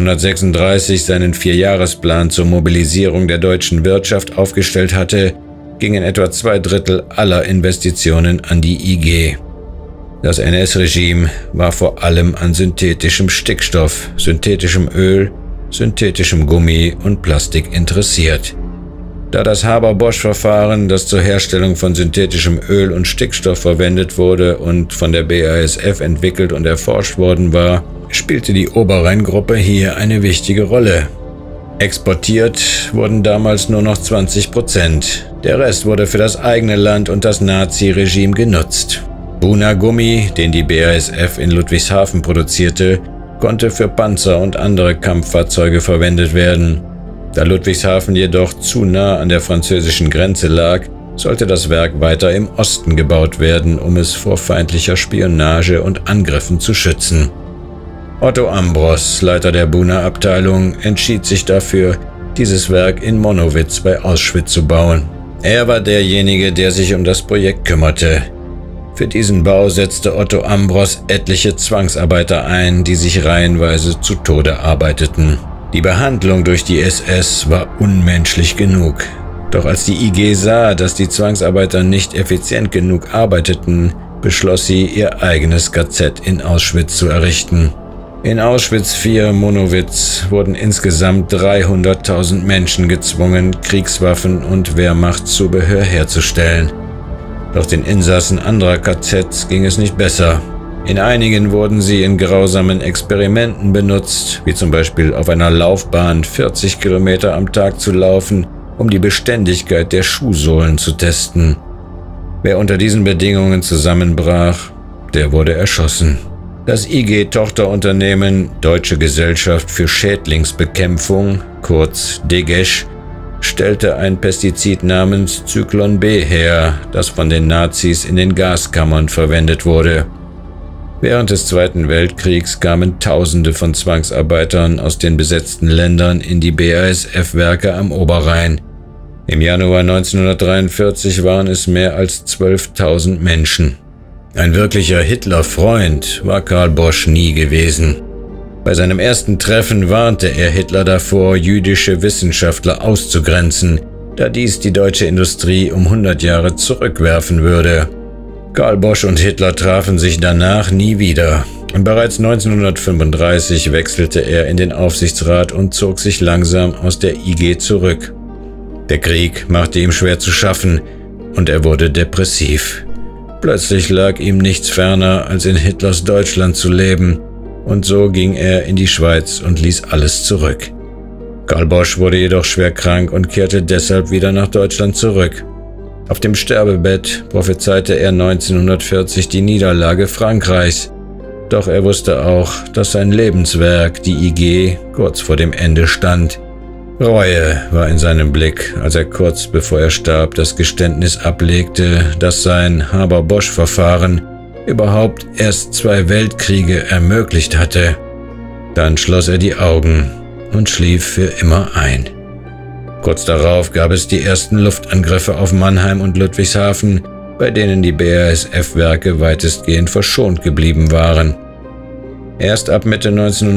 1936 seinen Vierjahresplan zur Mobilisierung der deutschen Wirtschaft aufgestellt hatte, gingen etwa 2/3 aller Investitionen an die IG. Das NS-Regime war vor allem an synthetischem Stickstoff, synthetischem Öl, synthetischem Gummi und Plastik interessiert. Da das Haber-Bosch-Verfahren, das zur Herstellung von synthetischem Öl und Stickstoff verwendet wurde und von der BASF entwickelt und erforscht worden war, spielte die Oberrheingruppe hier eine wichtige Rolle. Exportiert wurden damals nur noch 20%. Der Rest wurde für das eigene Land und das Nazi-Regime genutzt. Buna-Gummi, den die BASF in Ludwigshafen produzierte, konnte für Panzer und andere Kampffahrzeuge verwendet werden. Da Ludwigshafen jedoch zu nah an der französischen Grenze lag, sollte das Werk weiter im Osten gebaut werden, um es vor feindlicher Spionage und Angriffen zu schützen. Otto Ambros, Leiter der Buna-Abteilung, entschied sich dafür, dieses Werk in Monowitz bei Auschwitz zu bauen. Er war derjenige, der sich um das Projekt kümmerte. Für diesen Bau setzte Otto Ambros etliche Zwangsarbeiter ein, die sich reihenweise zu Tode arbeiteten. Die Behandlung durch die SS war unmenschlich genug. Doch als die IG sah, dass die Zwangsarbeiter nicht effizient genug arbeiteten, beschloss sie, ihr eigenes KZ in Auschwitz zu errichten. In Auschwitz IV Monowitz wurden insgesamt 300.000 Menschen gezwungen, Kriegswaffen und Wehrmachtszubehör herzustellen. Doch den Insassen anderer KZs ging es nicht besser. In einigen wurden sie in grausamen Experimenten benutzt, wie zum Beispiel auf einer Laufbahn 40 Kilometer am Tag zu laufen, um die Beständigkeit der Schuhsohlen zu testen. Wer unter diesen Bedingungen zusammenbrach, der wurde erschossen. Das IG-Tochterunternehmen Deutsche Gesellschaft für Schädlingsbekämpfung, kurz DGESCH, stellte ein Pestizid namens Zyklon B her, das von den Nazis in den Gaskammern verwendet wurde. Während des Zweiten Weltkriegs kamen Tausende von Zwangsarbeitern aus den besetzten Ländern in die BASF-Werke am Oberrhein. Im Januar 1943 waren es mehr als 12.000 Menschen. Ein wirklicher Hitler-Freund war Karl Bosch nie gewesen. Bei seinem ersten Treffen warnte er Hitler davor, jüdische Wissenschaftler auszugrenzen, da dies die deutsche Industrie um 100 Jahre zurückwerfen würde. Karl Bosch und Hitler trafen sich danach nie wieder. Und bereits 1935 wechselte er in den Aufsichtsrat und zog sich langsam aus der IG zurück. Der Krieg machte ihm schwer zu schaffen und er wurde depressiv. Plötzlich lag ihm nichts ferner, als in Hitlers Deutschland zu leben, und so ging er in die Schweiz und ließ alles zurück. Karl Bosch wurde jedoch schwer krank und kehrte deshalb wieder nach Deutschland zurück. Auf dem Sterbebett prophezeite er 1940 die Niederlage Frankreichs. Doch er wusste auch, dass sein Lebenswerk, die IG, kurz vor dem Ende stand. Reue war in seinem Blick, als er kurz bevor er starb das Geständnis ablegte, dass sein Haber-Bosch-Verfahren überhaupt erst 2 Weltkriege ermöglicht hatte. Dann schloss er die Augen und schlief für immer ein. Kurz darauf gab es die ersten Luftangriffe auf Mannheim und Ludwigshafen, bei denen die BASF-Werke weitestgehend verschont geblieben waren. Erst ab Mitte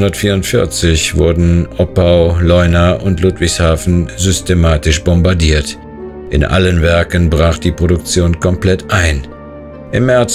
1944 wurden Oppau, Leuna und Ludwigshafen systematisch bombardiert. In allen Werken brach die Produktion komplett ein. Im März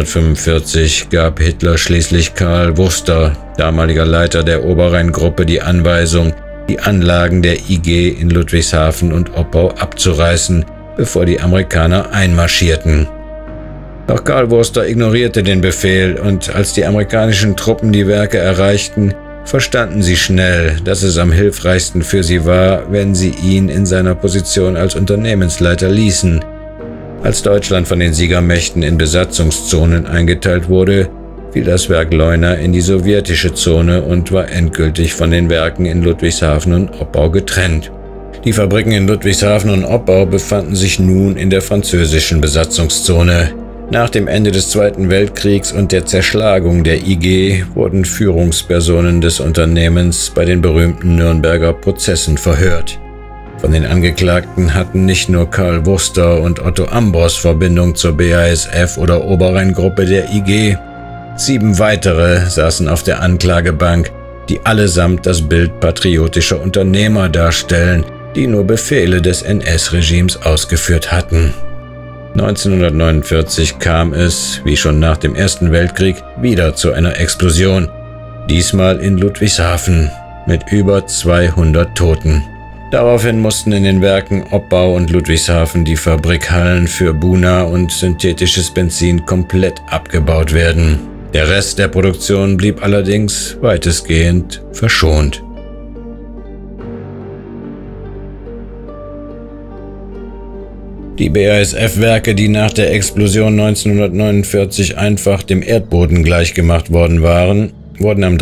1945 gab Hitler schließlich Karl Wurster, damaliger Leiter der Oberrheingruppe, die Anweisung, die Anlagen der IG in Ludwigshafen und Oppau abzureißen, bevor die Amerikaner einmarschierten. Doch Karl Wurster ignorierte den Befehl und als die amerikanischen Truppen die Werke erreichten, verstanden sie schnell, dass es am hilfreichsten für sie war, wenn sie ihn in seiner Position als Unternehmensleiter ließen. Als Deutschland von den Siegermächten in Besatzungszonen eingeteilt wurde, fiel das Werk Leuna in die sowjetische Zone und war endgültig von den Werken in Ludwigshafen und Oppau getrennt. Die Fabriken in Ludwigshafen und Oppau befanden sich nun in der französischen Besatzungszone. Nach dem Ende des Zweiten Weltkriegs und der Zerschlagung der IG wurden Führungspersonen des Unternehmens bei den berühmten Nürnberger Prozessen verhört. Von den Angeklagten hatten nicht nur Karl Wurster und Otto Ambros Verbindung zur BASF oder Oberrheingruppe der IG. 7 weitere saßen auf der Anklagebank, die allesamt das Bild patriotischer Unternehmer darstellen, die nur Befehle des NS-Regimes ausgeführt hatten. 1949 kam es, wie schon nach dem Ersten Weltkrieg, wieder zu einer Explosion, diesmal in Ludwigshafen mit über 200 Toten. Daraufhin mussten in den Werken Oppau und Ludwigshafen die Fabrikhallen für Buna und synthetisches Benzin komplett abgebaut werden. Der Rest der Produktion blieb allerdings weitestgehend verschont. Die BASF-Werke, die nach der Explosion 1949 einfach dem Erdboden gleichgemacht worden waren, wurden am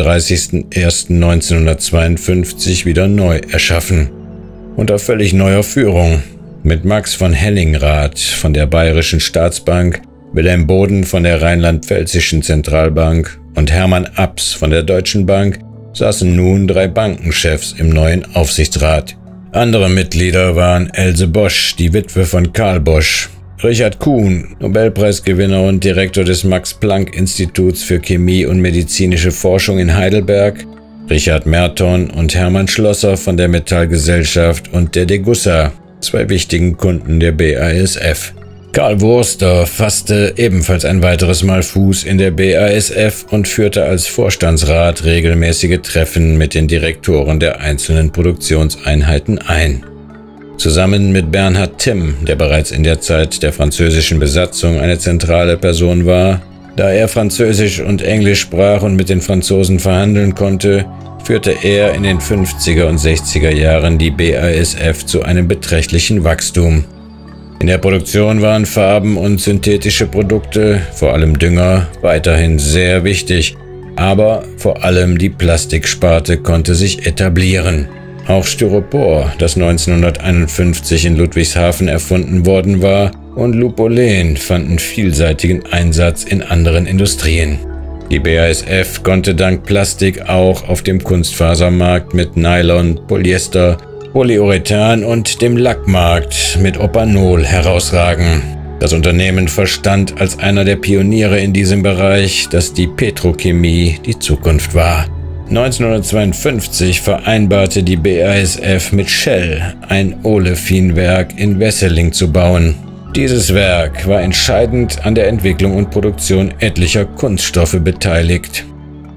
30.01.1952 wieder neu erschaffen. Unter völlig neuer Führung, mit Max von Hellingrath von der Bayerischen Staatsbank, Wilhelm Boden von der Rheinland-Pfälzischen Zentralbank und Hermann Abs von der Deutschen Bank saßen nun 3 Bankenchefs im neuen Aufsichtsrat. Andere Mitglieder waren Else Bosch, die Witwe von Karl Bosch, Richard Kuhn, Nobelpreisgewinner und Direktor des Max-Planck-Instituts für Chemie und medizinische Forschung in Heidelberg, Richard Merton und Hermann Schlosser von der Metallgesellschaft und der Degussa, 2 wichtigen Kunden der BASF. Karl Wurster fasste ebenfalls ein weiteres Mal Fuß in der BASF und führte als Vorstandsrat regelmäßige Treffen mit den Direktoren der einzelnen Produktionseinheiten ein. Zusammen mit Bernhard Timm, der bereits in der Zeit der französischen Besatzung eine zentrale Person war, da er Französisch und Englisch sprach und mit den Franzosen verhandeln konnte, führte er in den 50er und 60er Jahren die BASF zu einem beträchtlichen Wachstum. In der Produktion waren Farben und synthetische Produkte, vor allem Dünger, weiterhin sehr wichtig, aber vor allem die Plastiksparte konnte sich etablieren. Auch Styropor, das 1951 in Ludwigshafen erfunden worden war, und Lupolen fanden vielseitigen Einsatz in anderen Industrien. Die BASF konnte dank Plastik auch auf dem Kunstfasermarkt mit Nylon, Polyester, Polyurethan und dem Lackmarkt mit Opanol herausragen. Das Unternehmen verstand als einer der Pioniere in diesem Bereich, dass die Petrochemie die Zukunft war. 1952 vereinbarte die BASF mit Shell, ein Olefinwerk in Wesseling zu bauen. Dieses Werk war entscheidend an der Entwicklung und Produktion etlicher Kunststoffe beteiligt.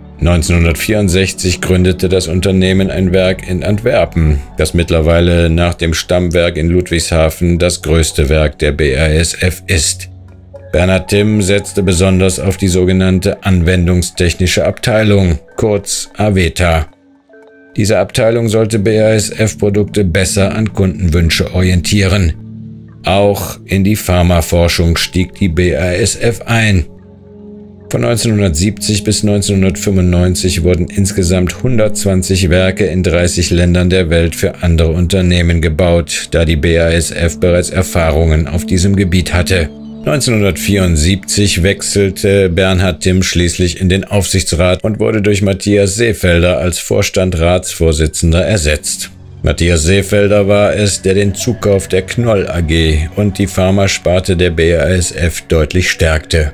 1964 gründete das Unternehmen ein Werk in Antwerpen, das mittlerweile nach dem Stammwerk in Ludwigshafen das größte Werk der BASF ist. Bernhard Timm setzte besonders auf die sogenannte Anwendungstechnische Abteilung, kurz AWETA. Diese Abteilung sollte BASF-Produkte besser an Kundenwünsche orientieren. Auch in die Pharmaforschung stieg die BASF ein. Von 1970 bis 1995 wurden insgesamt 120 Werke in 30 Ländern der Welt für andere Unternehmen gebaut, da die BASF bereits Erfahrungen auf diesem Gebiet hatte. 1974 wechselte Bernhard Timm schließlich in den Aufsichtsrat und wurde durch Matthias Seefelder als Vorstandsratsvorsitzender ersetzt. Matthias Seefelder war es, der den Zukauf der Knoll AG und die Pharmasparte der BASF deutlich stärkte.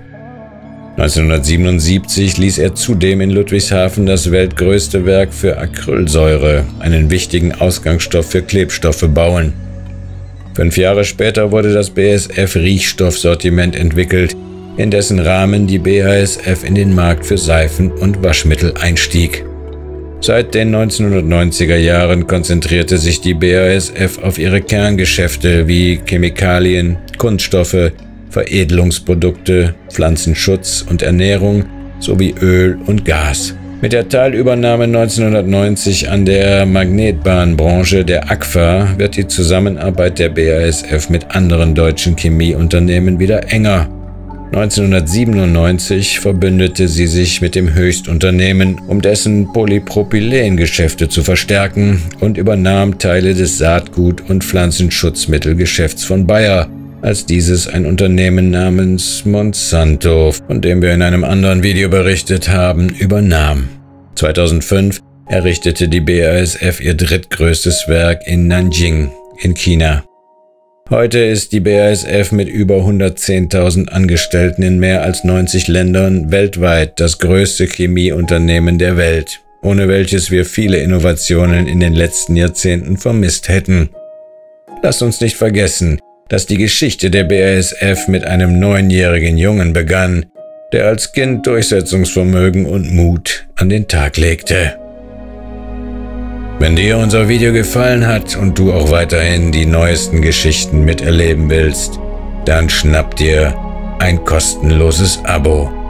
1977 ließ er zudem in Ludwigshafen das weltgrößte Werk für Acrylsäure, einen wichtigen Ausgangsstoff für Klebstoffe, bauen. 5 Jahre später wurde das BASF-Riechstoffsortiment entwickelt, in dessen Rahmen die BASF in den Markt für Seifen und Waschmittel einstieg. Seit den 1990er Jahren konzentrierte sich die BASF auf ihre Kerngeschäfte wie Chemikalien, Kunststoffe, Veredelungsprodukte, Pflanzenschutz und Ernährung sowie Öl und Gas. Mit der Teilübernahme 1990 an der Magnetbahnbranche der Agfa wird die Zusammenarbeit der BASF mit anderen deutschen Chemieunternehmen wieder enger. 1997 verbündete sie sich mit dem Höchstunternehmen, um dessen Polypropylen-Geschäfte zu verstärken, und übernahm Teile des Saatgut- und Pflanzenschutzmittelgeschäfts von Bayer, als dieses ein Unternehmen namens Monsanto, von dem wir in einem anderen Video berichtet haben, übernahm. 2005 errichtete die BASF ihr drittgrößtes Werk in Nanjing in China. Heute ist die BASF mit über 110.000 Angestellten in mehr als 90 Ländern weltweit das größte Chemieunternehmen der Welt, ohne welches wir viele Innovationen in den letzten Jahrzehnten vermisst hätten. Lasst uns nicht vergessen, dass die Geschichte der BASF mit einem 9-jährigen Jungen begann, der als Kind Durchsetzungsvermögen und Mut an den Tag legte. Wenn dir unser Video gefallen hat und du auch weiterhin die neuesten Geschichten miterleben willst, dann schnapp dir ein kostenloses Abo.